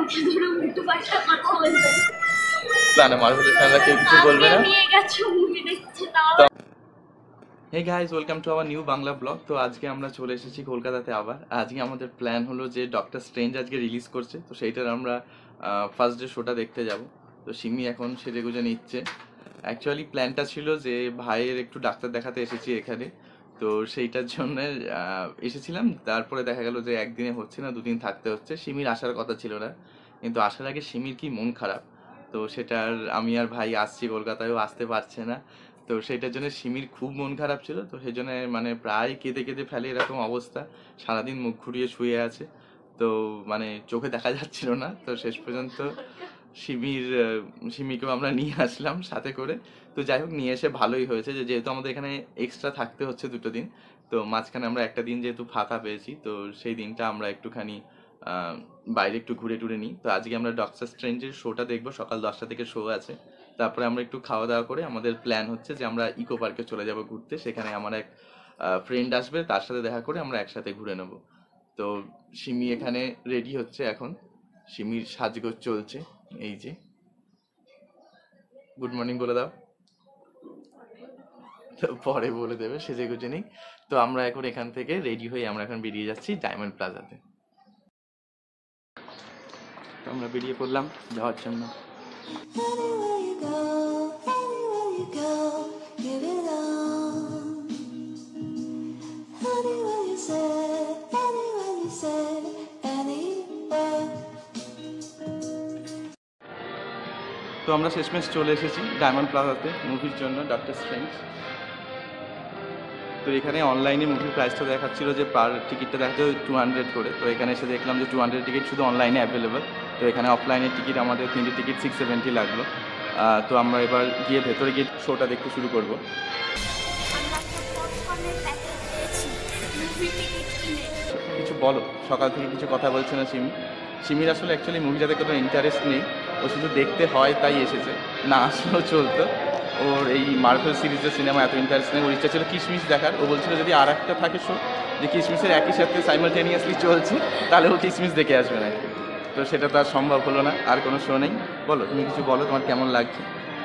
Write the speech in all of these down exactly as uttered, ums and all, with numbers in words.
আমাকে ধরে উল্টো পাল্টা কথা বলবে না না মার্ভেলের ফ্যানরা কেউ কিছু বলবে না নিয়ে গেছে মুভি দেখতে তাও Hey guys, welcome to our new Bangla blog. তো আজকে আমরা চলে এসেছি কলকাতাতে আবার। আজকে আমাদের প্ল্যান হলো যে ডক্টর স্ট্রেঞ্জ আজকে রিলিজ করছে, তো সেইটার আমরা ফার্স্ট ডে শোটা দেখতে যাব। তো সিমি এখন সেজে গুজে নিচ্ছে। অ্যাকচুয়ালি প্ল্যানটা ছিল যে ভাইয়ের একটু ডাক্তার দেখাতে এসেছি এখানে, তো সেইটার জন্য এসেছিলাম। তারপরে দেখা গেল যে একদিনে হচ্ছে না, দুদিন থাকতে হচ্ছে। সিমির আসার কথা ছিল না, কিন্তু আসার আগে সিমির কি মন খারাপ, তো সেটার আমি আর ভাই আসছি কলকাতায়ও আসতে পারছে না, তো সেটার জন্য সিমির খুব মন খারাপ ছিল। তো সেই জন্য মানে প্রায় কেঁদে কেঁদে ফেলে এরকম অবস্থা, সারাদিন মুখ ঘুরিয়ে শুয়ে আছে, তো মানে চোখে দেখা যাচ্ছিল না। তো শেষ পর্যন্ত সিমির সিমিকেও আমরা নিয়ে আসলাম সাথে করে। তো যাই হোক, নিয়ে এসে ভালোই হয়েছে যে যেহেতু আমাদের এখানে এক্সট্রা থাকতে হচ্ছে দুটো দিন, তো মাঝখানে আমরা একটা দিন যেহেতু ফাঁকা পেয়েছি, তো সেই দিনটা আমরা একটুখানি বাইরে একটু ঘুরে টুরে নিই। তো আজকে আমরা ডক্টর স্ট্রেঞ্জের শোটা দেখবো, সকাল দশটা থেকে শো আছে। তারপরে আমরা একটু খাওয়া দাওয়া করে আমাদের প্ল্যান হচ্ছে যে আমরা ইকো পার্কে চলে যাব ঘুরতে। সেখানে আমার এক ফ্রেন্ড আসবে, তার সাথে দেখা করে আমরা একসাথে ঘুরে নেব। তো সিমি এখানে রেডি হচ্ছে এখন, সিমির সাজগোজ চলছে। এই যে গুড মর্নিং বলে দাও, তো পরে বলে দেবে, সেজে গুজে নেই। তো আমরা এখন এখান থেকে রেডি হয়ে আমরা এখন বেরিয়ে যাচ্ছি ডায়মন্ড প্লাজাতে। তো আমরা বেরিয়ে পড়লাম যাওয়ার জন্য। তো আমরা শেষমেশ চলে এসেছি ডায়মন্ড প্লাজাতে মুভির জন্য, ডক্টর স্ট্রেঞ্জ। তো এখানে অনলাইনে মুভির প্রাইসটা দেখাচ্ছিল যে পার টিকিটটা দেখাচ্ছে টু হান্ড্রেড করে। তো এখানে এসে দেখলাম যে টু হান্ড্রেড টিকিট শুধু অনলাইনে অ্যাভেলেবেল। তো এখানে অফলাইনের টিকিট আমাদের তিনটে টিকিট সিক্স সেভেন্টি লাগলো। তো আমরা এবার গিয়ে ভেতরে গিয়ে শোটা দেখতে শুরু করব। কিছু বলো, সকাল থেকে কিছু কথা বলছে না সিমি। সিমির আসলে অ্যাকচুয়ালি মুভিটাতে কোনো ইন্টারেস্ট নেই, ও শুধু দেখতে হয় তাই এসেছে, না আসলেও চলতো। ওর এই মার্ভেল সিরিজের সিনেমা এত ইন্টারেস্ট নেই, ওর ইচ্ছা ছিল কিশমিশ দেখার। ও বলছিল যদি আর একটা থাকে শো যে কিশমিশের একই সাথে সাইমালটেনিয়াসলি চলছে, তাহলে ও কিশমিশ দেখে আসবে না। তো সেটা তো আর সম্ভব হলো না, আর কোনো শো নেই। বলো, তুমি কিছু বলো, তোমার কেমন লাগছে?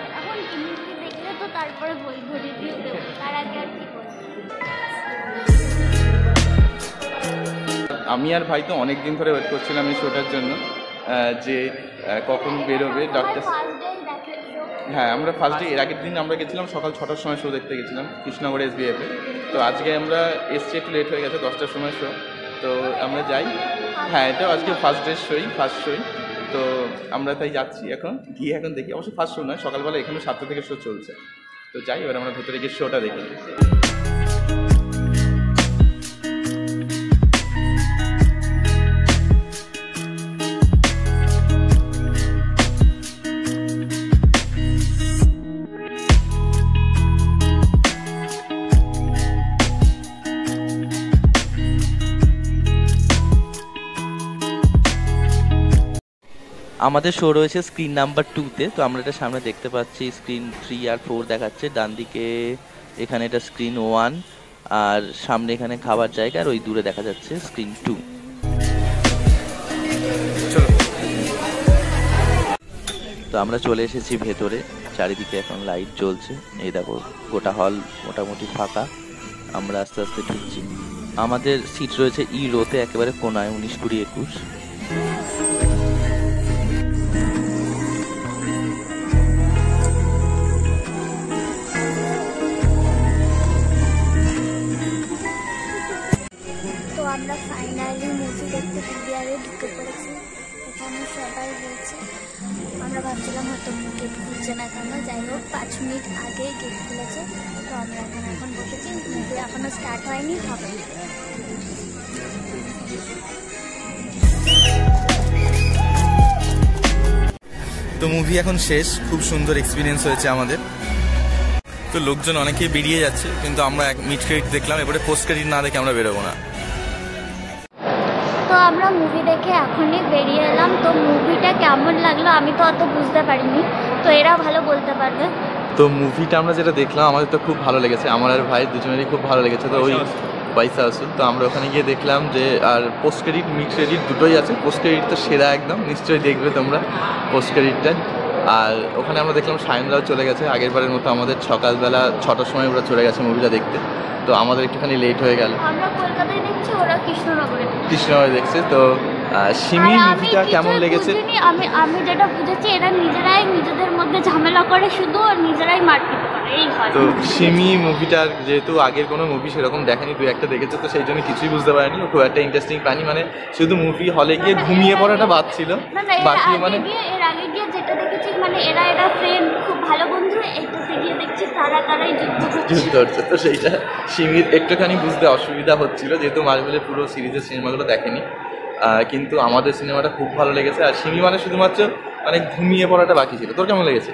আমি আর ভাই তো অনেক দিন ধরে ওয়েট করছিলাম এই শোটার জন্য, যে কখন বেরোবে ডক্টর। হ্যাঁ, আমরা ফার্স্ট ডে এর আগের দিন আমরা গেছিলাম সকাল ছটার সময় শো দেখতে গেছিলাম কৃষ্ণনগর এস বি এফে। তো আজকে আমরা এসছি একটু লেট হয়ে গেছে, দশটার সময় শো। তো আমরা যাই, হ্যাঁ এটাও আজকে ফার্স্ট ডে শোই, ফার্স্ট শোই। তো আমরা তাই যাচ্ছি এখন, গিয়ে এখন দেখি। অবশ্য ফার্স্ট শো নয়, সকালবেলা এখানে সাতটা থেকে শো চলছে। তো যাই, এবার আমরা ভেতরে গিয়ে শোটা দেখি। আমাদের শো রয়েছে স্ক্রিন নাম্বার টুতে। তো আমরা এটা সামনে দেখতে পাচ্ছি স্ক্রিন থ্রি আর ফোর দেখাচ্ছে, ডান দিকে এখানে এটা স্ক্রিন ওয়ান, আর সামনে এখানে খাবার জায়গা, আর ওই দূরে দেখা যাচ্ছে স্ক্রিন টু। তো আমরা চলে এসেছি ভেতরে, চারিদিকে এখন লাইট জ্বলছে। এই দেখো গোটা হল মোটামুটি ফাঁকা, আমরা আস্তে আস্তে ঢুকছি। আমাদের সিট রয়েছে ই রোতে, একেবারে কোনায়, উনিশ কুড়ি একুশ। আমরা ফাইনালি মুভি দেখতে পিভিআরে ঢুকে পড়েছি। এখানে সবাই রয়েছে, আমরা ভাবছিলাম হয়তো গেট খুলছে না কেন, যাই হোক পাঁচ মিনিট আগে গেট খুলেছে। তো আমরা এখন এখন বসেছি, মুভি এখনো স্টার্ট হয়নি, হবে। তো মুভি এখন শেষ, খুব সুন্দর এক্সপিরিয়েন্স হয়েছে আমাদের। তো লোকজন অনেকেই বেরিয়ে যাচ্ছে, কিন্তু আমরা মিড ক্রেডিট দেখলাম, এবারে পোস্ট ক্রেডিট না দেখে আমরা বেরোবো না। তো আমরা মুভি দেখে এখনই বেরিয়ে এলাম। তো মুভিটা কেমন লাগলো আমি তো অত বুঝতে পারিনি, তো এরা ভালো বলতে পারবে। তো মুভিটা আমরা যেটা দেখলাম আমাদের তো খুব ভালো লেগেছে, আমার আর ভাই দুজনেরই খুব ভালো লেগেছে। তো ওই পয়সা আসুন। তো আমরা ওখানে গিয়ে দেখলাম যে আর পোস্ট ক্রেডিট মিড ক্রেডিট দুটোই আছে। পোস্ট ক্রেডিট তো সেরা একদম, নিশ্চয়ই দেখবে তোমরা পোস্ট ক্রেডিটটা। আর ওখানে আমরা দেখলাম সায়নরাও চলে গেছে, আগের বারের মতো আমাদের সকালবেলা ছটার সময় ওরা চলে গেছে মুভিটা দেখতে। তো আমাদের একটুখানি লেট হয়ে গেল। আমরা কলকাতায় দেখছি, ওরা কৃষ্ণনগরে কৃষ্ণনগরে দেখছে। তো সিমি মুভিটা কেমন লেগেছে? আমি আমি যেটা বুঝেছি এরা নিজেরাই নিজেদের মধ্যে ঝামেলা করে শুধু, আর নিজেরাই মারপিট করে, এই হয়। তো সিমি মুভিটার যেহেতু আগের কোনো মুভি সেরকম দেখেনি, দু একটা দেখেছে, তো সেই জন্য কিছুই বুঝতে পারেনি, খুব একটা ইন্টারেস্টিং পায়নি। মানে শুধু মুভি হলে গিয়ে ঘুমিয়ে পড়াটা বাদ ছিল, বাকি মানে এর আগে গিয়ে যেটা দেখেছি মানে এরা এরা ফ্রেন্ড, খুব ভালো বন্ধু, এইটাতে গিয়ে দেখছি তারা তারাই যুদ্ধ যুদ্ধ হচ্ছে। তো সেইটা সিমির একটুখানি বুঝতে অসুবিধা হচ্ছিল, যেহেতু মার্ভেলের পুরো সিরিজের সিনেমাগুলো দেখেনি। কিন্তু আমাদের সিনেমাটা খুব ভালো লেগেছে। আর সিমি মানে শুধুমাত্র মানে ঘুমিয়ে পড়াটা বাকি ছিল। তোর কেমন লেগেছে?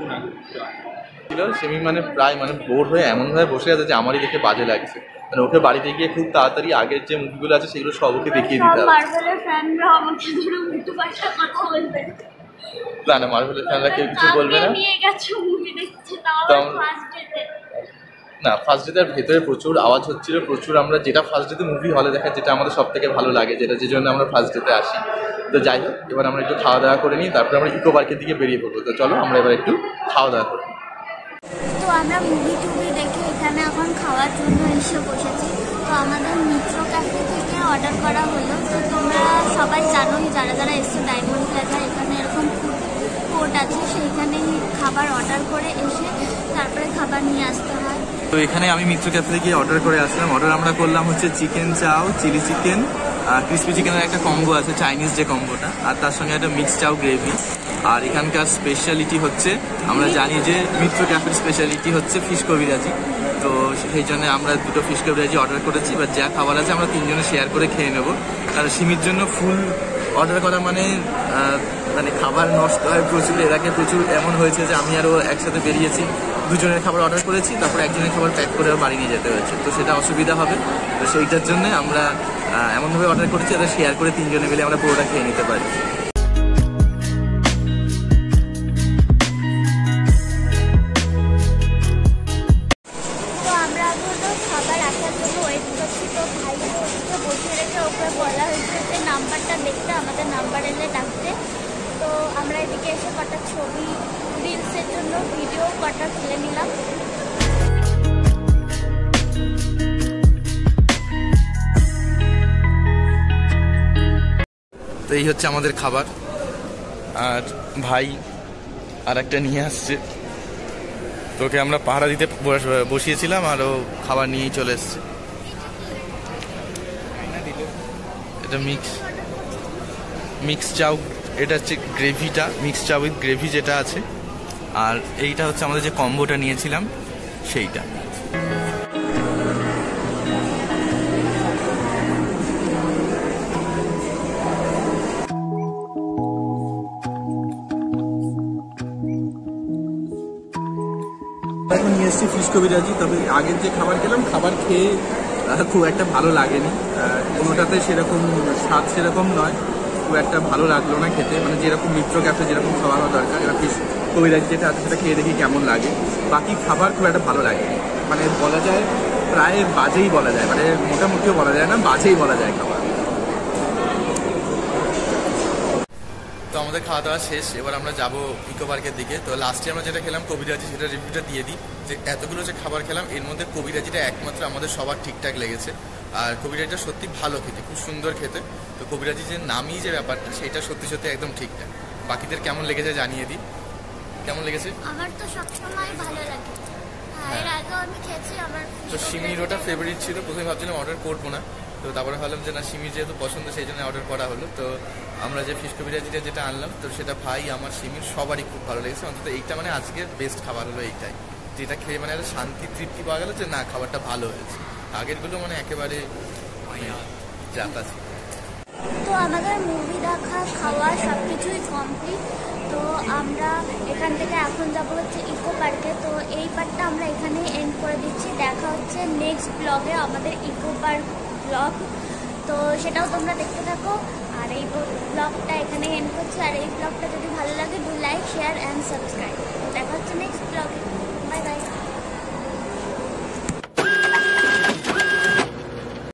ছিল সিমি মানে প্রায় মানে বোর হয়ে এমনভাবে বসে আছে যে আমারই দেখে বাজে লাগছে। মানে ওকে বাড়িতে গিয়ে খুব তাড়াতাড়ি আগের যে মুভিগুলো আছে সেগুলো সব ওকে দেখিয়ে দিতে হবে। মার্ভেলের ফ্যানরা আমাকে ধরে উল্টো পাল্টা কথা বলবে না না, মার্ভেলের ফ্যানরা কেউ কিছু বলবে না। নিয়ে গেছে মুভি দেখতে, তাও ফার্স্ট ডেতে না, ফার্স্ট ডেতে ভেতরে প্রচুর আওয়াজ হচ্ছিল, প্রচুর। আমরা যেটা ফার্স্ট ডেতে মুভি হলে দেখা, যেটা আমাদের সব থেকে ভালো লাগে, যেটা যে জন্য আমরা ফার্স্ট ডেতে আসি। তো যাই হোক, এবার আমরা একটু খাওয়া দাওয়া করে নিই, তারপরে আমরা ইকো পার্কের দিকে বেরিয়ে পড়বো। তো চলো আমরা এবার একটু খাওয়া দাওয়া করি। তো আমরা মুভি টুভি দেখে এখানে এখন খাওয়ার জন্য এসে বসেছি। তো আমাদের মিত্র ক্যাফে থেকে অর্ডার করা হলো। তো তোমরা সবাই জানোই, যারা যারা এসছো ডায়মন্ড প্লাজা, এখানে এরকম ফুড কোর্ট আছে, সেইখানেই খাবার অর্ডার করে এসে তারপরে খাবার নিয়ে আসতে হয়। তো এখানে আমি মিত্র ক্যাফে থেকে অর্ডার করে আসলাম। অর্ডার আমরা করলাম হচ্ছে চিকেন চাও, চিলি চিকেন, ক্রিসপি চিকেনের একটা কম্বো আছে, চাইনিজ যে কম্বোটা, আর তার সঙ্গে একটা মিক্স চাও গ্রেভি। আর এখানকার স্পেশালিটি হচ্ছে, আমরা জানি যে মিত্র ক্যাফের স্পেশালিটি হচ্ছে ফিশকবিরাজি। তো সেই জন্য আমরা দুটো ফিশকবিরাজি অর্ডার করেছি। এবার যা খাবার আছে আমরা তিনজনে শেয়ার করে খেয়ে নেবো। কারণ সিমির জন্য ফুল অর্ডার করা মানে মানে খাবার নষ্ট হয় প্রচুর। এর আগে প্রচুর এমন হয়েছে যে আমি আরও একসাথে বেরিয়েছি, দুজনের খাবার অর্ডার করেছি, তারপর একজনের খাবার প্যাক করে বাড়ি নিয়ে যেতে হয়েছে। তো সেটা অসুবিধা হবে। তো সেইটার জন্য আমরা এমনভাবে অর্ডার করেছি যাতে শেয়ার করে তিনজনে মিলে আমরা পুরোটা খেয়ে নিতে পারি। তো আমরা এখন খাবার আসার জন্য ওয়েট করছি। তো ভাই বসিয়ে রেখে ওকে বলা হয়েছে যে নাম্বারটা দেখতে, আমাদের নাম্বার এলে ডাকতে। তো আমরা এদিকে এসে কটা ছবি রিলসের জন্য ভিডিও কটা তুলে নিলাম। তো এই হচ্ছে আমাদের খাবার। আর ভাই আর একটা নিয়ে আসছে, তোকে আমরা পাহারা দিতে বসিয়েছিলাম আর ও খাবার নিয়েই চলে এসছে। এটা মিক্স মিক্স চাউ, এটা হচ্ছে গ্রেভিটা, মিক্স চাউ উইথ গ্রেভি যেটা আছে। আর এইটা হচ্ছে আমাদের যে কম্বোটা নিয়েছিলাম সেইটা। এখন নিয়ে এসেছি ফিশকবিরাজি। তবে আগের যে খাবার খেলাম, খাবার খেয়ে খুব একটা ভালো লাগেনি, কোনোটাতে সেরকম স্বাদ সেরকম নয়, খুব একটা ভালো লাগলো না খেতে। মানে যেরকম মিত্র ক্যাফে যেরকম খাওয়া হওয়া দরকার, এবার ফিশকবিরাজি যেটা আছে সেটা খেয়ে দেখি কেমন লাগে। বাকি খাবার খুব একটা ভালো লাগে, মানে বলা যায় প্রায় বাজেই বলা যায়, মানে মোটামুটিও বলা যায় না, বাজেই বলা যায় খাবার। তো আমাদের খাওয়া দাওয়া শেষ, এবার আমরা যাবো ইকো পার্কের দিকে। তো লাস্টে আমরা যেটা খেলাম কবিরাজি, সেটা রিভিউটা দিয়ে দিই। যে এতগুলো যে খাবার খেলাম এর মধ্যে কবিরাজিটা একমাত্র আমাদের সবার ঠিকঠাক লেগেছে। আর কবিরাজিটা সত্যি ভালো খেতে, খুব সুন্দর খেতে। তো কবিরাজি যে নামই যে ব্যাপারটা, সেটা সত্যি সত্যি একদম ঠিকঠাক। বাকিদের কেমন লেগেছে জানিয়ে দিই। কেমন লেগেছে? আমার তো সবসময় ভালো লাগে, এর আগেও আমি খেয়েছি। আমার তো সিমির ওটা ফেভারিট ছিল, প্রথমে ভাবছিলাম অর্ডার করবো না, তো তারপরে ভাবলাম যে না, সিমির যেহেতু পছন্দ সেই জন্য অর্ডার করা হলো। তো আমরা যে ফিশকবিরাজিটা যেটা আনলাম, তো সেটা ভাই আমার সিমির সবারই খুব ভালো লেগেছে। অন্তত এইটা মানে আজকের বেস্ট খাবার হলো এইটাই, যেটা খেয়ে মানে একটা শান্তি তৃপ্তি পাওয়া গেল যে না, খাবারটা ভালো হয়েছে। আগেরগুলো মানে একেবারে যাতা ছিল। তো আমাদের মুভি দেখা, খাওয়া সব কিছুই কমপ্লিট। তো আমরা এখান থেকে এখন যাবো হচ্ছে ইকো পার্কে। তো এই পার্কটা আমরা এখানেই এন্ড করে দিচ্ছি। দেখা হচ্ছে নেক্সট ব্লগে, আমাদের ইকো পার্ক ব্লগ। তো সেটাও তোমরা দেখতে থাকো। আর এই ব্লগটা এখানে এন্ড করছি। আর এই ব্লগটা যদি ভালো লাগে, do like, share and subscribe. দেখা হচ্ছে নেক্সট ব্লগে। Bye by.